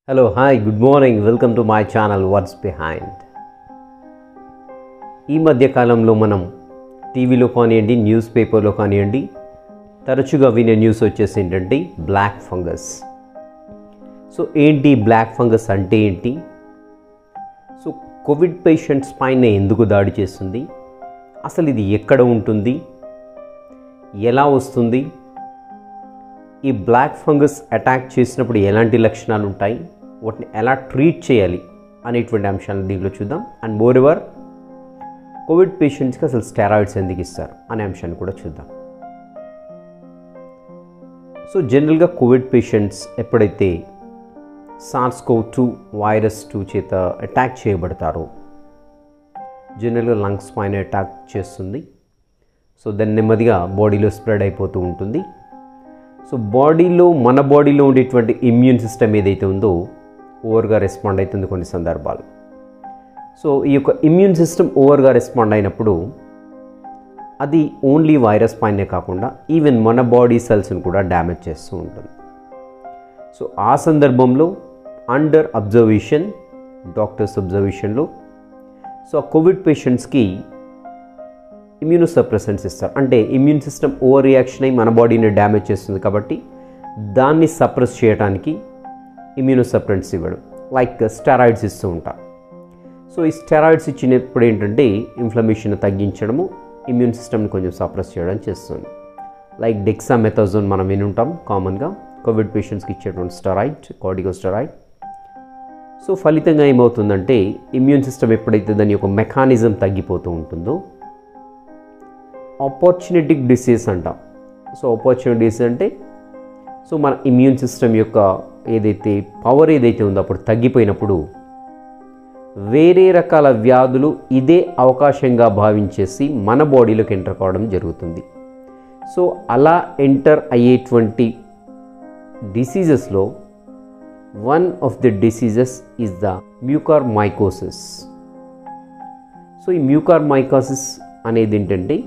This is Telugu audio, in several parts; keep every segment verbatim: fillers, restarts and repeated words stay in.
Hello, hi, good morning. Welcome to my channel What's Behind. ఈ మధ్య కాలంలో మనం టీవీలో కానివ్వండి, న్యూస్ పేపర్లో కానివ్వండి, తరచుగా వినే న్యూస్ వచ్చేసి ఏంటంటే బ్లాక్ ఫంగస్. సో ఏంటి బ్లాక్ ఫంగస్ అంటే ఏంటి? సో కోవిడ్ పేషెంట్స్ పైన ఎందుకు దాడి చేస్తుంది? అసలు ఇది ఎక్కడ ఉంటుంది? ఎలా వస్తుంది? ఈ బ్లాక్ ఫంగస్ అటాక్ చేసినప్పుడు ఎలాంటి లక్షణాలు ఉంటాయి, వాటిని ఎలా ట్రీట్ చేయాలి అనేటువంటి అంశాలను దీంట్లో చూద్దాం. అండ్ మోర్ ఎవర్ కోవిడ్ పేషెంట్స్కి అసలు స్టెరాయిడ్స్ ఎందుకు ఇస్తారు అనే అంశాన్ని కూడా చూద్దాం. సో జనరల్గా కోవిడ్ పేషెంట్స్ ఎప్పుడైతే సార్స్ కోవ్ టూ వైరస్ టూ చేత అటాక్ చేయబడతారో జనరల్గా లంగ్స్ పైన అటాక్ చేస్తుంది. సో దాన్ని నెమ్మదిగా బాడీలో స్ప్రెడ్ అయిపోతూ ఉంటుంది. సో బాడీలో మన బాడీలో ఉండేటువంటి ఇమ్యూన్ సిస్టమ్ ఏదైతే ఉందో ఓవర్గా రెస్పాండ్ అవుతుంది కొన్ని సందర్భాలు. సో ఈ యొక్క ఇమ్యూన్ సిస్టమ్ ఓవర్గా రెస్పాండ్ అయినప్పుడు అది ఓన్లీ వైరస్ పైనే కాకుండా ఈవెన్ మన బాడీ సెల్స్ని కూడా డ్యామేజ్ చేస్తూ ఉంటుంది. సో ఆ సందర్భంలో అండర్ అబ్జర్వేషన్, డాక్టర్స్ అబ్జర్వేషన్లో సో ఆ కోవిడ్ పేషెంట్స్కి ఇమ్యూనో సప్రెసెంట్స్ ఇస్తారు. అంటే ఇమ్యూన్ సిస్టమ్ ఓవర్ రియాక్షన్ అయ్యి మన బాడీని డ్యామేజ్ చేస్తుంది కాబట్టి దాన్ని సప్రెస్ చేయడానికి ఇమ్యూనో సప్రెంట్స్ ఇవ్వడం, లైక్ స్టెరాయిడ్స్ ఇస్తూ ఉంటారు. సో ఈ స్టెరాయిడ్స్ ఇచ్చినప్పుడు ఏంటంటే ఇన్ఫ్లమేషన్ తగ్గించడము, ఇమ్యూన్ సిస్టమ్ని కొంచెం సప్రెస్ చేయడం చేస్తుంది. లైక్ డెక్సామెథాజోన్ మనం విని ఉంటాం కామన్గా కోవిడ్ పేషెంట్స్కి ఇచ్చేటువంటి స్టెరాయిడ్, కార్టికోస్టెరాయిడ్. సో ఫలితంగా ఏమవుతుందంటే ఇమ్యూన్ సిస్టమ్ ఎప్పుడైతే దాని యొక్క మెకానిజం తగ్గిపోతూ ఉంటుందో ఆపర్చునిటిక్ డిసీజ్ అంటాం. సో ఆపర్చునిటీ డిసీజ్ అంటే సో మన ఇమ్యూన్ సిస్టమ్ యొక్క ఏదైతే పవర్ ఏదైతే ఉందో అప్పుడు తగ్గిపోయినప్పుడు వేరే రకాల వ్యాధులు ఇదే అవకాశంగా భావించేసి మన బాడీలోకి ఎంటర్ కావడం జరుగుతుంది. సో అలా ఎంటర్ అయ్యేటువంటి డిసీజెస్లో one of the diseases is the mucormycosis. So ఈ మ్యూకార్ మైకోసిస్ అనేది ఏంటంటే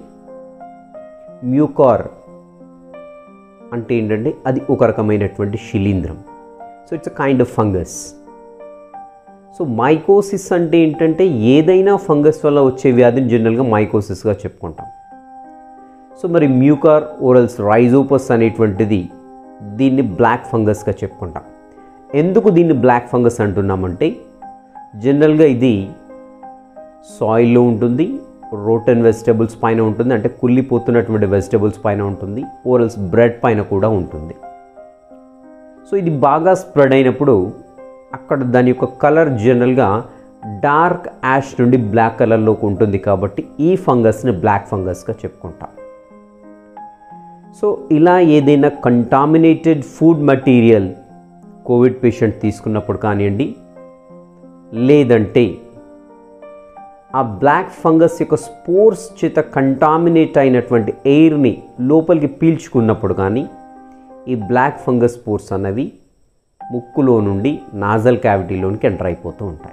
మ్యూకార్ అంటే ఏంటంటే అది ఒక రకమైనటువంటి శిలీంధ్రం. So it's a kind of fungus. So mycosis అంటే ఏంటంటే ఏదైనా ఫంగస్ వల్ల వచ్చే వ్యాధిని జనరల్గా మైకోసిస్గా చెప్పుకుంటాం. సో మరి మ్యూకార్ ఓరల్స్ రైజోపస్ అనేటువంటిది దీన్ని బ్లాక్ ఫంగస్గా చెప్పుకుంటాం. ఎందుకు దీన్ని బ్లాక్ ఫంగస్ అంటున్నామంటే జనరల్గా ఇది సాయిల్లో ఉంటుంది, రోటన్ వెజిటబుల్స్ పైన ఉంటుంది, అంటే కుళ్ళిపోతున్నటువంటి వెజిటబుల్స్ పైన ఉంటుంది, ఓరల్స్ బ్రెడ్ పైన కూడా ఉంటుంది. సో ఇది బాగా స్ప్రెడ్ అయినప్పుడు అక్కడ దాని యొక్క కలర్ జనరల్గా డార్క్ యాష్ నుండి బ్లాక్ కలర్లోకి ఉంటుంది కాబట్టి ఈ ఫంగస్ని బ్లాక్ ఫంగస్గా చెప్పుకుంటాం. సో ఇలా ఏదైనా contaminated food material Covid patient తీసుకున్నప్పుడు కానివ్వండి, లేదంటే ఆ బ్లాక్ ఫంగస్ యొక్క స్పోర్స్ చేత కంటామినేట్ అయినటువంటి ఎయిర్ని లోపలికి పీల్చుకున్నప్పుడు కానీ ఈ బ్లాక్ ఫంగస్ స్పోర్స్ అన్నవి ముక్కులో నుండి నాజల్ క్యావిటీలోనికి ఎంటర్ అయిపోతూ ఉంటాయి.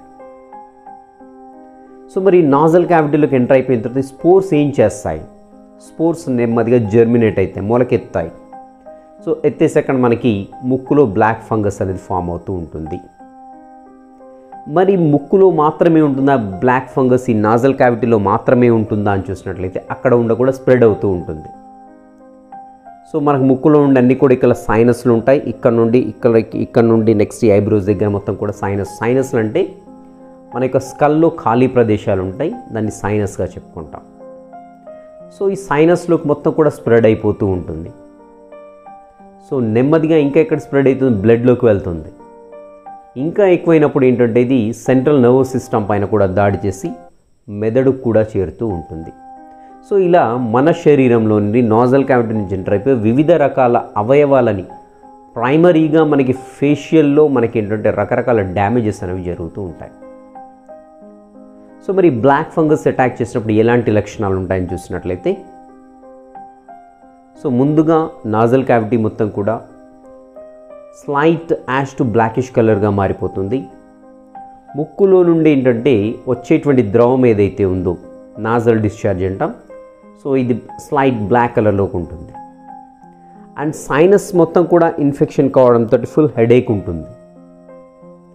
సో మరి నాజల్ క్యావిటీలోకి ఎంటర్ అయిపోయిన తర్వాత స్పోర్స్ ఏం చేస్తాయి? స్పోర్స్ నెమ్మదిగా జర్మినేట్ అవుతాయి, మొలకెత్తాయి. సో ఎత్తేసాక మనకి ముక్కులో బ్లాక్ ఫంగస్ అనేది ఫామ్ అవుతూ ఉంటుంది. మరి ముక్కులో మాత్రమే ఉంటుందా బ్లాక్ ఫంగస్, ఈ నాజల్ క్యావిటీలో మాత్రమే ఉంటుందా అని చూసినట్లయితే అక్కడ ఉండ కూడా స్ప్రెడ్ అవుతూ ఉంటుంది. సో మనకు ముక్కులో ఉండే అన్నీ కూడా ఇక్కడ సైనస్లు ఉంటాయి. ఇక్కడ నుండి ఇక్కడ ఇక్కడ నుండి నెక్స్ట్ ఐబ్రోస్ దగ్గర మొత్తం కూడా సైనస్. సైనస్లు అంటే మన యొక్క స్కల్లో ఖాళీ ప్రదేశాలు ఉంటాయి, దాన్ని సైనస్గా చెప్పుకుంటాం. సో ఈ సైనస్లోకి మొత్తం కూడా స్ప్రెడ్ అయిపోతూ ఉంటుంది. సో నెమ్మదిగా ఇంకా ఎక్కడ స్ప్రెడ్ అవుతుంది? బ్లడ్లోకి వెళ్తుంది. ఇంకా ఎక్కువైనప్పుడు ఏంటంటే ఇది సెంట్రల్ నర్వస్ సిస్టమ్ పైన కూడా దాడి చేసి మెదడుకు కూడా చేరుతూ ఉంటుంది. సో ఇలా మన శరీరంలో నుండి నాజల్ క్యావిటీ నుంచి ఎంటర్ అయిపోయి వివిధ రకాల అవయవాలని, ప్రైమరీగా మనకి ఫేషియల్లో మనకి ఏంటంటే రకరకాల డ్యామేజెస్ అనేవి జరుగుతూ ఉంటాయి. సో మరి బ్లాక్ ఫంగస్ అటాక్ చేసినప్పుడు ఎలాంటి లక్షణాలు ఉంటాయని చూసినట్లయితే సో ముందుగా నాజల్ క్యావిటీ మొత్తం కూడా స్లైట్ యాష్ టు బ్లాకిష్ కలర్గా మారిపోతుంది. ముక్కులో నుండి ఏంటంటే వచ్చేటువంటి ద్రవం ఏదైతే ఉందో నాజల్ డిశ్చార్జ్ అంటాం. సో ఇది స్లైట్ బ్లాక్ కలర్లోకి ఉంటుంది. అండ్ సైనస్ మొత్తం కూడా ఇన్ఫెక్షన్ కావడంతో ఫుల్ హెడేక్ ఉంటుంది.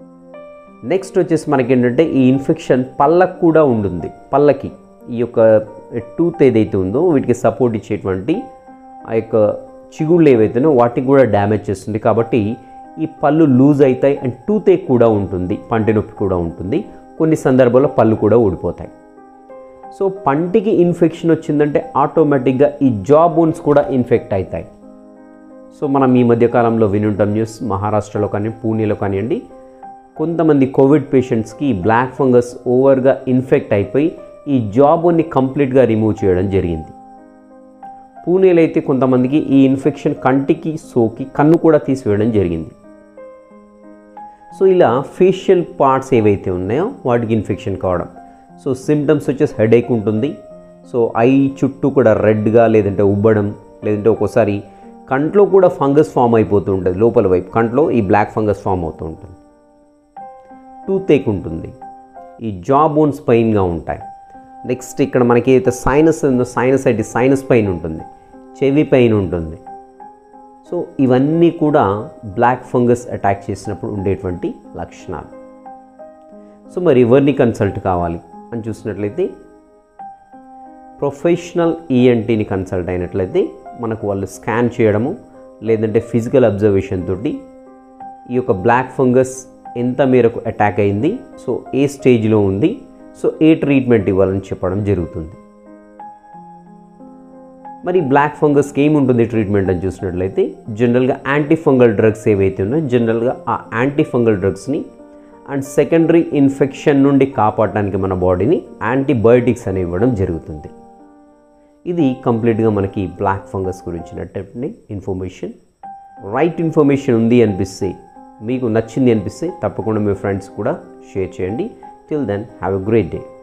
నెక్స్ట్ వచ్చేసి మనకి ఏంటంటే ఈ ఇన్ఫెక్షన్ పళ్ళకు కూడా ఉంటుంది. పళ్ళకి ఈ యొక్క టూత్ ఏదైతే ఉందో వీటికి సపోర్ట్ ఇచ్చేటువంటి ఆ యొక్క చిగుళ్ళు ఏవైతేనో వాటికి కూడా డ్యామేజ్ చేస్తుంది. కాబట్టి ఈ పళ్ళు లూజ్ అవుతాయి అండ్ టూత్ ఏక్ కూడా ఉంటుంది, పంటి నొప్పి కూడా ఉంటుంది. కొన్ని సందర్భాల్లో పళ్ళు కూడా ఊడిపోతాయి. సో పంటికి ఇన్ఫెక్షన్ వచ్చిందంటే ఆటోమేటిక్గా ఈ జా బోన్స్ కూడా ఇన్ఫెక్ట్ అవుతాయి. సో మనం ఈ మధ్యకాలంలో వినుంటాం న్యూస్, మహారాష్ట్రలో కానీ పూణేలో కానివ్వండి, కొంతమంది కోవిడ్ పేషెంట్స్కి బ్లాక్ ఫంగస్ ఓవర్గా ఇన్ఫెక్ట్ అయిపోయి ఈ జా బోన్ని కంప్లీట్గా రిమూవ్ చేయడం జరిగింది. పూణేలో అయితే కొంతమందికి ఈ ఇన్ఫెక్షన్ కంటికి సోకి కన్ను కూడా తీసివేయడం జరిగింది. సో ఇలా ఫేషియల్ పార్ట్స్ ఏవైతే ఉన్నాయో వాటికి ఇన్ఫెక్షన్ కావడం. సో సిమ్టమ్స్ వచ్చేసి హెడేక్ ఉంటుంది. సో ఐ చుట్టూ కూడా రెడ్గా లేదంటే ఉబ్బడం, లేదంటే ఒక్కోసారి కంట్లో కూడా ఫంగస్ ఫామ్ అయిపోతూ ఉంటుంది. లోపల వైపు కంట్లో ఈ బ్లాక్ ఫంగస్ ఫామ్ అవుతూ ఉంటుంది. టూత్ ఏక్ ఉంటుంది. ఈ జా బోన్స్ పెయిన్గా ఉంటాయి. నెక్స్ట్ ఇక్కడ మనకి ఏదైతే సైనస్ ఉందో సైనసైటిస్, సైనస్ పెయిన్ ఉంటుంది, చెవి పెయిన్ ఉంటుంది. సో ఇవన్నీ కూడా బ్లాక్ ఫంగస్ అటాక్ చేసినప్పుడు ఉండేటువంటి లక్షణాలు. సో మరి ఎవరిని కన్సల్ట్ కావాలి అని చూసినట్లయితే ప్రొఫెషనల్ ఈఎన్టీని కన్సల్ట్ అయినట్లయితే మనకు వాళ్ళు స్కాన్ చేయడము లేదంటే ఫిజికల్ అబ్జర్వేషన్ తోటి ఈ యొక్క బ్లాక్ ఫంగస్ ఎంత మేరకు అటాక్ అయింది, సో ఏ స్టేజ్లో ఉంది, సో ఏ ట్రీట్మెంట్ ఇవ్వాలని చెప్పడం జరుగుతుంది. మరి బ్లాక్ ఫంగస్కి ఏముంటుంది ట్రీట్మెంట్ అని చూసినట్లయితే జనరల్గా యాంటీ ఫంగల్ డ్రగ్స్ ఏవైతే ఉన్నాయో జనరల్గా ఆ యాంటీ ఫంగల్ డ్రగ్స్ని అండ్ సెకండరీ ఇన్ఫెక్షన్ నుండి కాపాడటానికి మన బాడీని యాంటీబయోటిక్స్ అనేవి ఇవ్వడం జరుగుతుంది. ఇది కంప్లీట్గా మనకి బ్లాక్ ఫంగస్ గురించినటువంటి ఇన్ఫర్మేషన్. రైట్ ఇన్ఫర్మేషన్ ఉంది అనిపిస్తే, మీకు నచ్చింది అనిపిస్తే తప్పకుండా మీ ఫ్రెండ్స్ కూడా షేర్ చేయండి. Till then have a great day.